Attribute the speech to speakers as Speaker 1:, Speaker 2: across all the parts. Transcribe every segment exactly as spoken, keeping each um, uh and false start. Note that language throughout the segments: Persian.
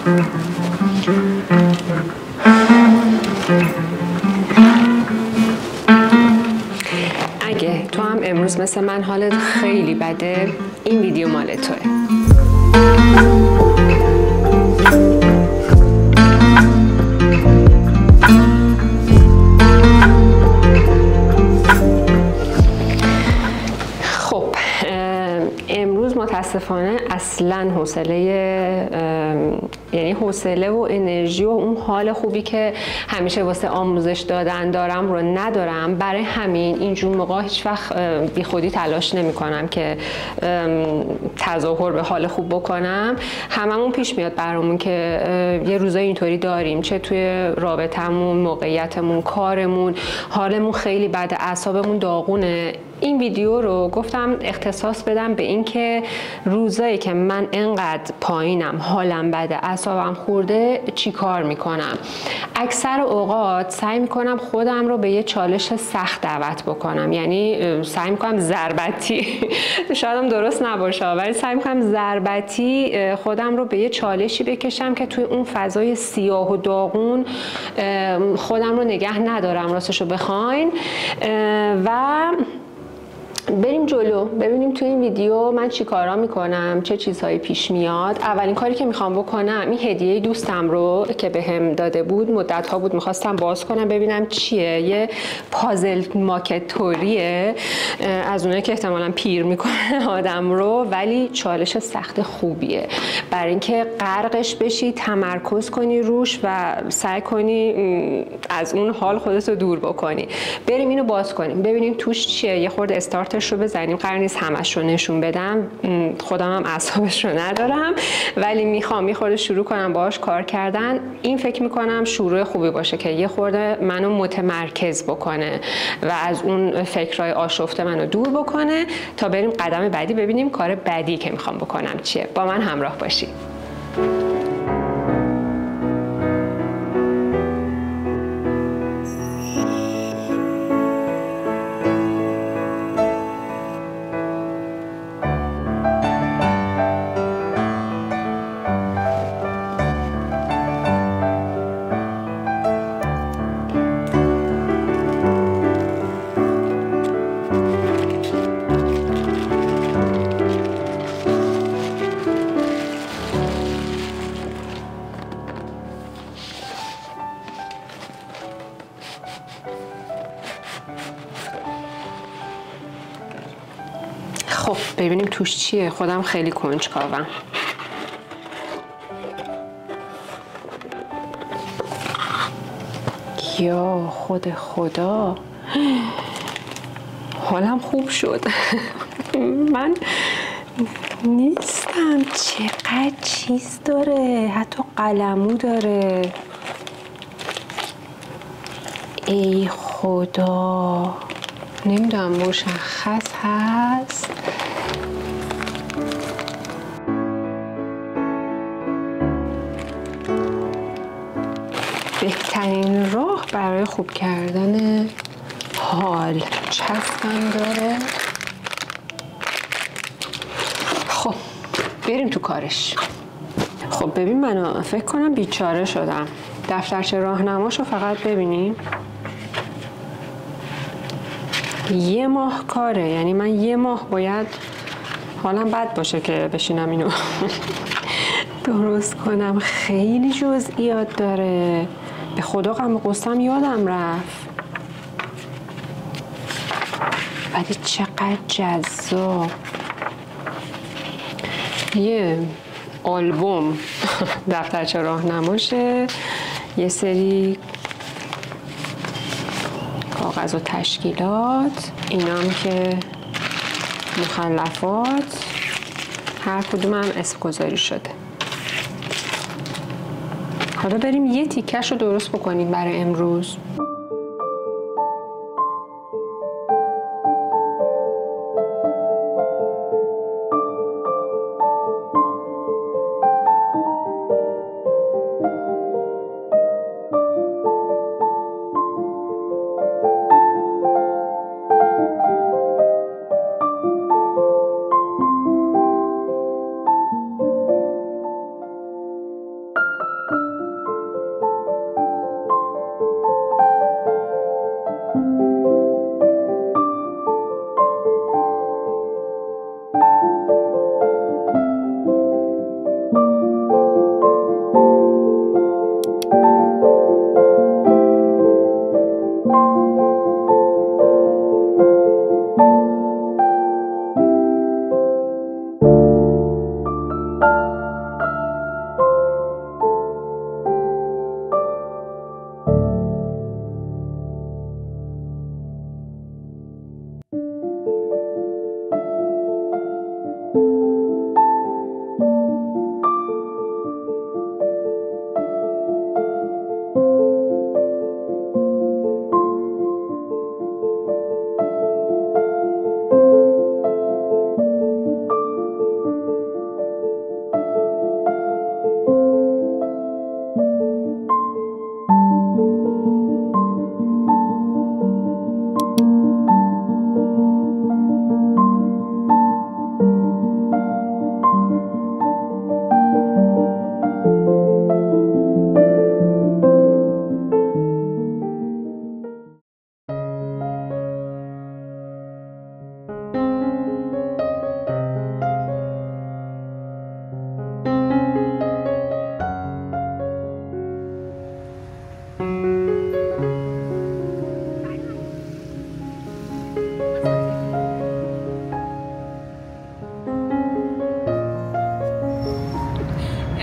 Speaker 1: اگه تو هم امروز مثل من حالت خیلی بده، این ویدیو مال توه. امروز متاسفانه اصلا حوصله یعنی حوصله و انرژی و اون حال خوبی که همیشه واسه آموزش دادن دارم رو ندارم. برای همین اینجور موقع هیچ وقت بی خودی تلاش نمی کنم که تظاهر به حال خوب بکنم. هممون پیش میاد برامون که یه روزای اینطوری داریم، چه توی رابطمون، موقعیتمون، کارمون، حالمون خیلی بده، اعصابمون داغونه. این ویدیو رو گفتم اختصاص بدم به این که روزایی که من انقدر پایینم، حالم بده، اعصابم خورده، چی کار میکنم. اکثر اوقات سعی میکنم خودم رو به یه چالش سخت دعوت بکنم، یعنی سعی میکنم ضربتی شاید هم درست نباشه ولی سعی میکنم ضربتی خودم رو به یه چالشی بکشم که توی اون فضای سیاه و داغون خودم رو نگه ندارم راستشو بخواین و بریم جلو. ببینیم توی این ویدیو من چی کارا میکنم، چه چیزهایی پیش میاد. اولین کاری که میخوام بکنم این هدیه دوستم رو که بهم داده بود، مدت ها بود میخواستم باز کنم ببینم چیه. یه پازل ماکت توریه، از اونایی که احتمالاً پیر میکنه آدم رو، ولی چالش سخت خوبیه برای اینکه غرقش بشی، تمرکز کنی روش و سعی کنی از اون حال خودت رو دور بکنی. بریم اینو باز کنیم ببینیم توش چیه. یه خورده استارت رو بزنیم. قرار نیست همش رو نشون بدم، خودم هم اعصابش رو ندارم، ولی میخوام میخوره شروع کنم باهاش کار کردن. این فکر میکنم شروع خوبی باشه که یه خورده منو متمرکز بکنه و از اون فکرهای آشفته منو دور بکنه تا بریم قدم بعدی ببینیم کار بعدی که میخوام بکنم چیه. با من همراه باشید. خب ببینیم توش چیه. خودم خیلی کنجکاوم. یا خود خدا، حالم خوب شد. من نیستم. چقدر چیز داره، حتی قلمو داره. ای خدا، نمیدونم مشخص هست. بهترین راه برای خوب کردن حال چسبم داره. خب بریم تو کارش. خب ببین من فکر کنم بیچاره شدم. دفترچه راهنماشو فقط ببینیم. یه ماه کاره، یعنی من یه ماه باید حالم بد باشه که بشینم اینو درست کنم. خیلی جزئیات داره، به خدا غم و غصه‌ام یادم رفت، ولی چقدر جذاب. یه آلبوم دفترچه راهنماشه، یه سری کاغذ و تشکیلات، اینا هم که مخلفات، هر کدوم هم اسم گذاری شده. حالا بریم یه تیکش رو درست بکنیم برای امروز.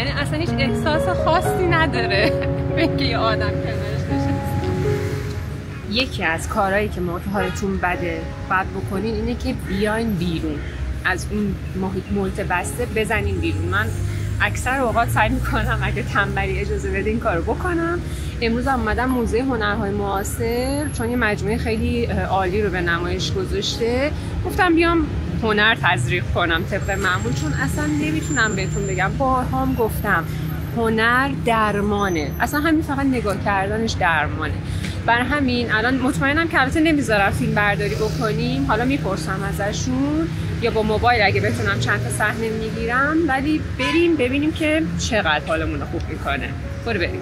Speaker 1: یعنی اصلا هیچ احساس خاصی نداره بگه یه آدم کنارش نشسته. یکی از کارهایی که ما که حالتون بده بعد بکنین اینه که بیاین بیرون از اون محیط ملت بسته، بزنین بیرون. من اکثر اوقات سعی میکنم اگه تنبلی اجازه بده این کارو بکنم. امروز هم اومدم موزه هنرهای معاصر چون یه مجموعه خیلی عالی رو به نمایش گذاشته، گفتم بیام هنر تزریق کنم طبق معمول، چون اصلا نمیتونم بهتون بگم، بارهام گفتم هنر درمانه، اصلا همین فقط نگاه کردنش درمانه. برای همین الان مطمئنم که البته نمیذارم فیلم برداری بکنیم، حالا میپرسم ازشون یا با موبایل اگه بتونم چند تا صحنه میگیرم، ولی بریم ببینیم که چقدر حالمون رو خوب میکنه. برو بریم.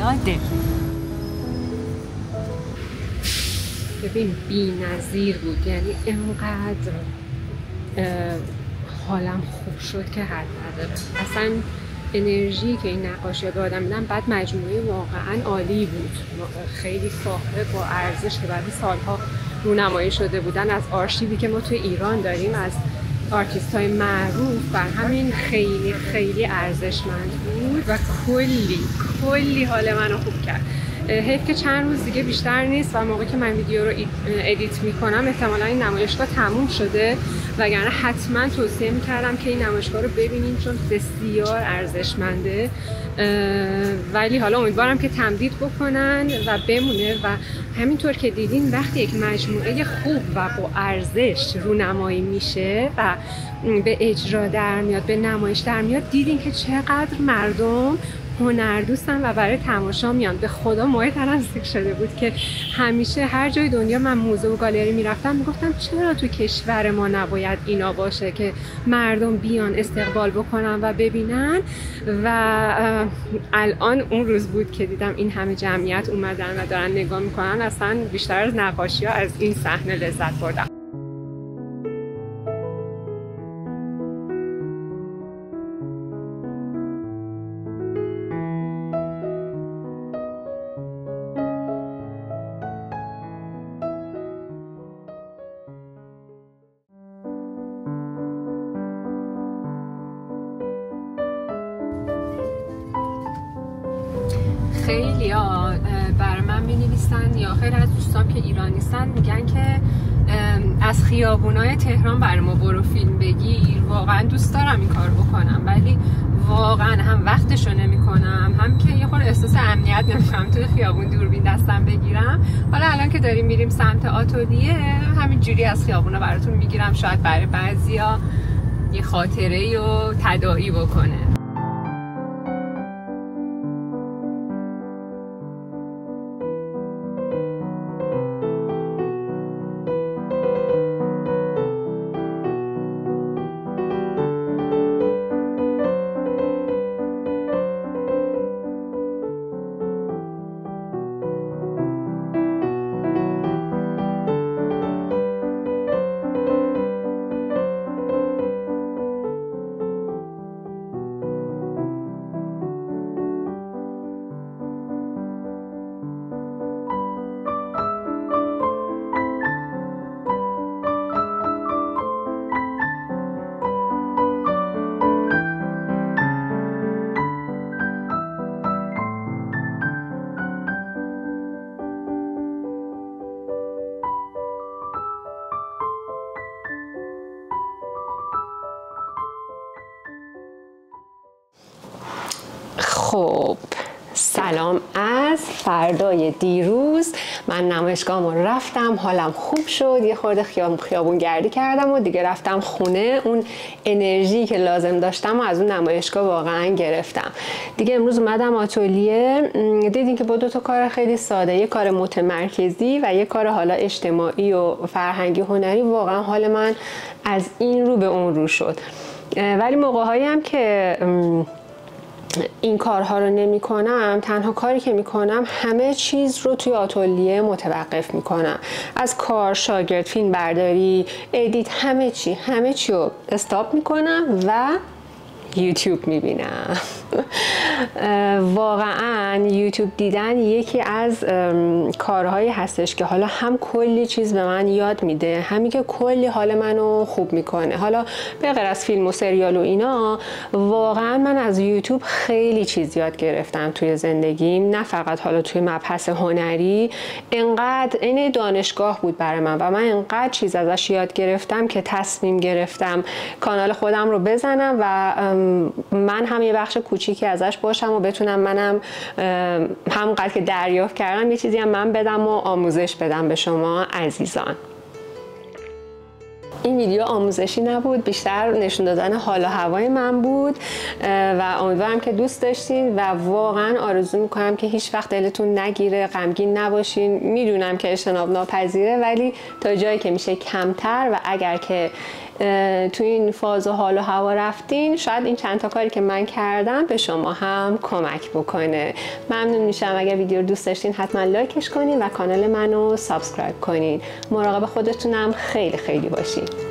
Speaker 1: زیاده. ببین بی‌نظیر بود، یعنی اینقدر حالم خوب شد که حد نداره. اصلا انرژی که این نقاشی به آدم میدن، بعد مجموعه واقعا عالی بود، خیلی فاخر با ارزش که بعد سالها رونمایی شده بودن از آرشیوی که ما توی ایران داریم از آرتیست های معروف، بر همین خیلی خیلی ارزشمند بود و کلی کلی حال منو خوب کرد. حیف که چند روز دیگه بیشتر نیست و موقعی که من ویدیو رو ادیت میکنم احتمالا این نمایشگاه تموم شده، وگرنه حتما توصیه میکردم که این نمایشگاه رو ببینین چون بسیار ارزشمنده. ولی حالا امیدوارم که تمدید بکنن و بمونه و همینطور که دیدین وقتی یک مجموعه خوب و با ارزش رونمایی میشه و به اجرا در میاد، به نمایش در میاد، دیدین که چقدر مردم هنر دوستن و برای تماشا میان. به خدا ماه تنزدیک شده بود که همیشه هر جای دنیا من موزه و گالری میرفتم میگفتم چرا تو کشور ما نباید اینا باشه که مردم بیان استقبال بکنن و ببینن. و الان اون روز بود که دیدم این همه جمعیت اومدن و دارن نگاه میکنن. اصلا بیشتر از نقاشی ها از این صحنه لذت بردم. خیلی ها برای من می نویسن یا خیلی از دوستان که ایران نیستن میگن که از خیابونای تهران برای ما برو فیلم بگیر. واقعا دوست دارم این کار بکنم ولی واقعا هم وقتشو نمی کنم، هم که یه خورده احساس امنیت نمیکنم توی خیابون دوربین دستم بگیرم. حالا الان که داریم میریم سمت آتلیه همین جوری از خیابونا براتون میگیرم، شاید برای بعضیا یه خاطره و تداعی بکنه. خب سلام از فردای دیروز. من نمایشگاهمو رفتم، حالم خوب شد، یه خورده خیابون گردی کردم و دیگه رفتم خونه. اون انرژی که لازم داشتم و از اون نمایشگاه واقعا گرفتم. دیگه امروز اومدم آتلیه، دیدین که با دو تا کار خیلی ساده، یه کار متمرکزی و یه کار حالا اجتماعی و فرهنگی هنری، واقعا حال من از این رو به اون رو شد. ولی موقع‌هایی هم که این کارها رو نمی کنم، تنها کاری که می کنم همه چیز رو توی آتلیه متوقف می کنم. از کار، شاگرد، فیلم برداری، ادیت، همه چی همه چی رو استاپ می کنم و یوتیوب می بینم. واقعا یوتیوب دیدن یکی از کارهایی هستش که حالا هم کلی چیز به من یاد میده، همین که کلی حال منو خوب میکنه. حالا به غیر از فیلم و سریال و اینا، واقعا من از یوتیوب خیلی چیز یاد گرفتم توی زندگیم، نه فقط حالا توی مبحث هنری. انقدر این دانشگاه بود برای من و من انقدر چیز ازش یاد گرفتم که تصمیم گرفتم کانال خودم رو بزنم و من هم یه بخش کوچیکی ازش باشم و بتونم منم همونقدر که دریافت کردم یه چیزی هم من بدم و آموزش بدم به شما عزیزان. این ویدیو آموزشی نبود، بیشتر نشون دادن حال و هوای من بود و امیدوارم که دوست داشتین و واقعا آرزو میکنم که هیچ وقت دلتون نگیره، غمگین نباشین. میدونم که اجتناب ناپذیره ولی تا جایی که میشه کمتر، و اگر که تو این فاز و حال و هوا رفتین، شاید این چند تا کاری که من کردم به شما هم کمک بکنه. ممنون میشم اگر ویدیو رو دوست داشتین حتما لایکش کنین و کانال منو سابسکرایب کنین. مراقب خودتونم خیلی خیلی باشین.